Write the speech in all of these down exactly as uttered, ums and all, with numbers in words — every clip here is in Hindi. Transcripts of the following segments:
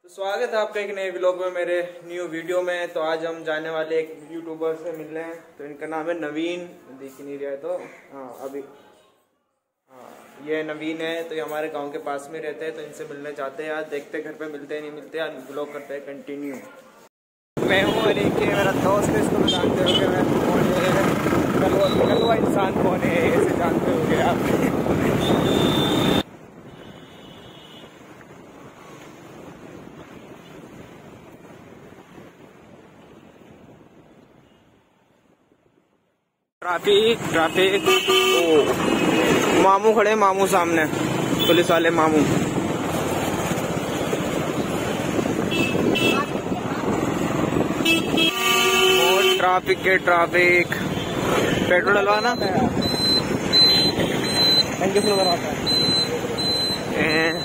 स्वागत है आपका एक नए व्लॉग में, मेरे न्यू वीडियो में। तो आज हम जाने वाले एक यूट्यूबर से मिलने हैं। तो इनका नाम है नवीन, दिख नहीं रहा है तो हाँ अभी हाँ ये नवीन है। तो ये हमारे गांव के पास में रहते हैं, तो इनसे मिलने जाते हैं। आज देखते घर पे मिलते हैं नहीं मिलते, आज व्लॉग करते हैं कंटिन्यू। मैं हूँ और एक मेरा दोस्त है, इसको जानते हो गए। मैं कौन है, कलवा कलवा इंसान कौन है, ऐसे जानते हो गए आप। ट्रैफिक ट्रैफिक ओ मामू खड़े, मामू सामने, पुलिस वाले मामू। और ट्रैफिक के ट्रैफिक, पेट्रोल डलवाना टंकी फुल करवाता है।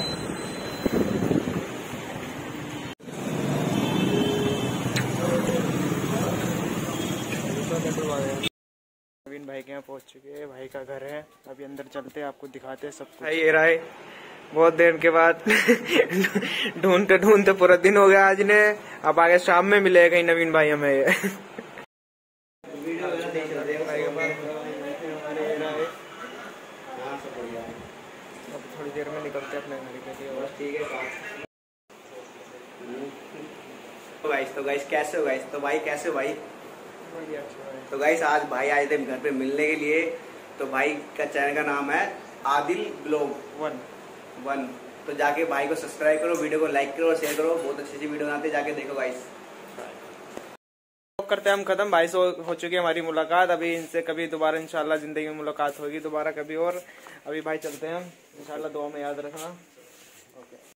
नवीन भाई के यहाँ पहुंच चुके हैं, भाई का घर है। अभी अंदर चलते हैं, आपको दिखाते हैं सब कुछ। भाई ये रहा है, बहुत देर के बाद ढूंढते ढूंढते पूरा दिन हो गया आज ने। अब आगे शाम में मिलेगा कहीं नवीन भाई हमें। ये अब थोड़ी देर में निकलते हैं अपने घर के लिए। ठीक है तो गाइस तो गाइस कैसे हो गाइस? तो भाई कैसे हो भाई? तो गाइस आज भाई आए थे घर पे मिलने के लिए। तो भाई का चैनल का नाम है आदिल ब्लॉग वन वन। तो जाके भाई को सब्सक्राइब करो, वीडियो को लाइक करो और शेयर करो। बहुत अच्छी अच्छी वीडियो बनाते, जाके देखो गाइस। करते हैं हम खत्म। भाई से हो चुकी है हमारी मुलाकात। अभी इनसे कभी दोबारा इंशाल्लाह जिंदगी में मुलाकात होगी दोबारा कभी और। अभी भाई चलते हैं हम, इंशाल्लाह दुआ में याद रखना।